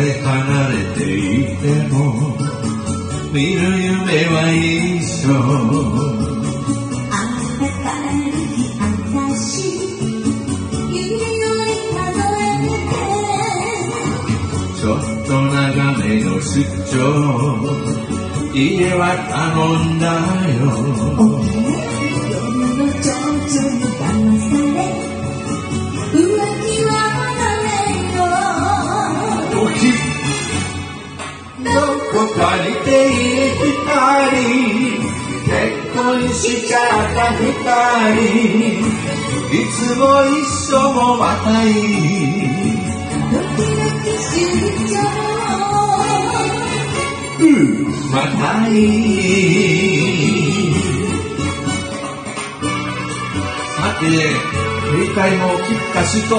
え離れていても見る夢は一緒。 ある日私指折り数えてちょっと長めの出張家は頼んだよ。 夜の蝶々に騙され浮気はダメよ。 どこかにている二人結婚しちゃった二人いつも一緒もまたいいドキドキ出張またいい。さて振り返りも聞くかしと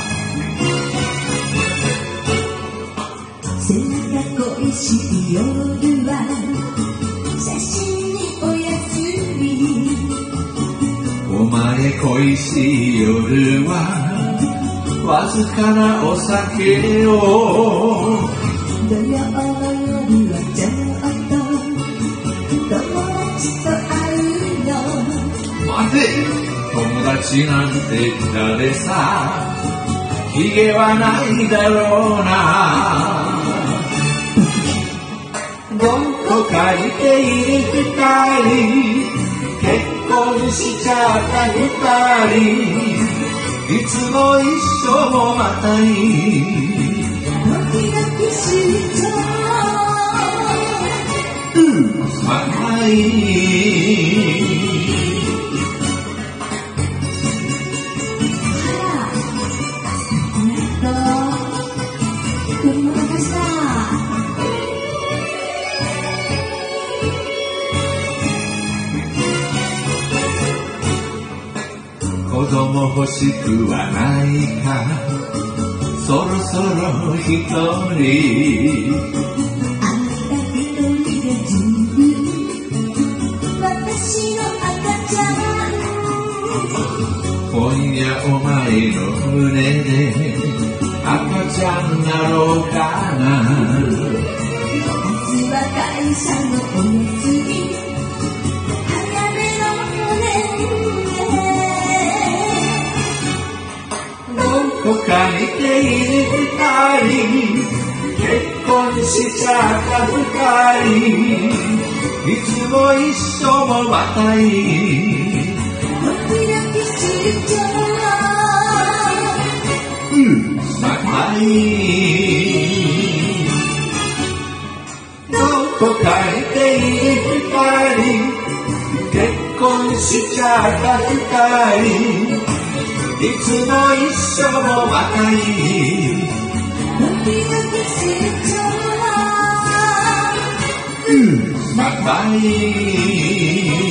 背中恋しい夜は写真におやすみ。 お前恋しい夜はわずかなお酒を土曜の夜はちょっと友達と会うの。 待て友達なんて誰さヒゲはないだろうな。どこかにている二人結婚しちゃった二人いつも一緒もまたいいドキドキ出張またいい。子供欲しくはないかそろそろ一人あんた一人で十分私の赤ちゃん。 今夜お前の胸で赤ちゃんなろうかな。 明日は会社のお休み早めのね。 どこかにている二人結婚しちゃった二人いつも一緒もまたいいドキドキ出張またいい。どこかにている二人結婚しちゃった二人いつも一緒もまたいいドキドキ出張またいい。